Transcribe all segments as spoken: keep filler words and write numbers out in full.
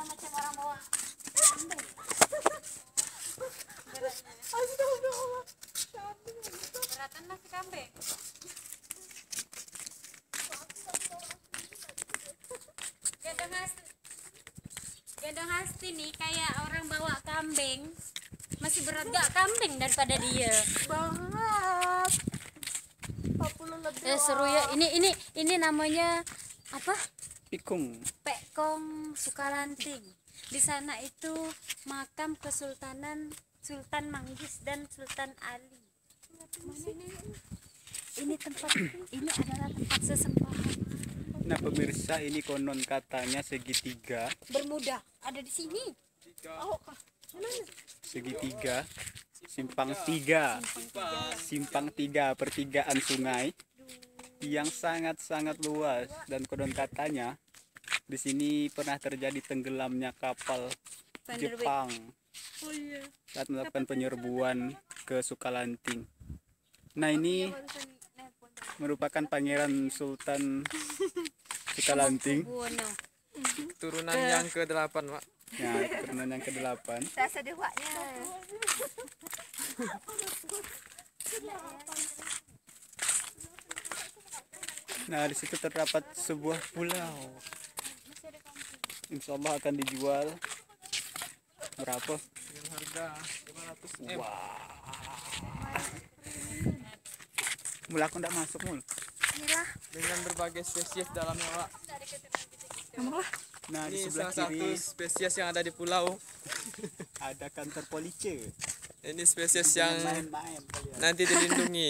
macam orang bawa kambing. Beratnya. Astagfirullah. Beratan nasi kambing. Gendong hasti, gendong hasti nih kayak orang bawa kambing. Masih berat gak kambing daripada dia. Banget. empat puluh lebih. Eh seru ya. Ini ini ini namanya apa? Pikung. Pekong Sukalanting. Di sana itu makam Kesultanan Sultan Manggis dan Sultan Ali. Ini tempat ini adalah tempat sesembahan. Nah pemirsa, ini konon katanya segitiga. Bermuda ada di sini. Oh, kah? Segitiga. Simpang tiga. Simpang tiga pertigaan sungai yang sangat-sangat luas, dan konon katanya di sini pernah terjadi tenggelamnya kapal Jepang Oh iya. saat melakukan penyerbuan ke Sukalanting. Nah ini merupakan Pangeran Sultan Sukalanting, Buwono. Turunan yang ke delapan, Pak. ya keturunan yang kedelapan. Rasa dewanya. Nah di situ terdapat sebuah pulau. Insya Allah akan dijual berapa? Dengan harga lima ratus M. Wah. Mula aku ndak masuk mul. Inilah. Dengan berbagai spesies dalamnya, Pak. Namanya. Nah di Ini sebelah salah satu kiri spesies yang ada di pulau. ada kantor polisi. Ini spesies yang Main-main kalian. nanti dilindungi.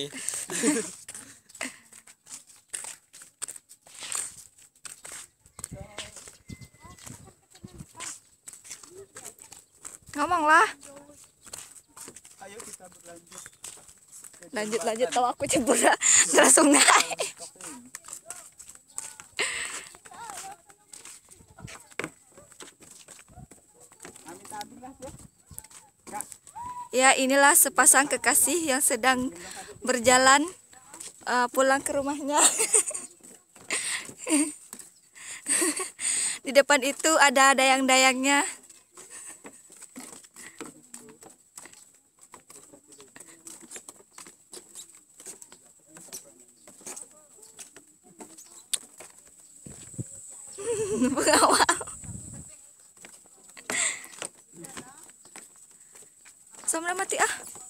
Ngomonglah. Ayo kita berlanjut. Lanjut lanjut kalau aku cebur ke sungai. Ya, inilah sepasang kekasih yang sedang berjalan uh, pulang ke rumahnya. Di depan itu ada dayang-dayangnya. Pengawal. Sampai mati ah.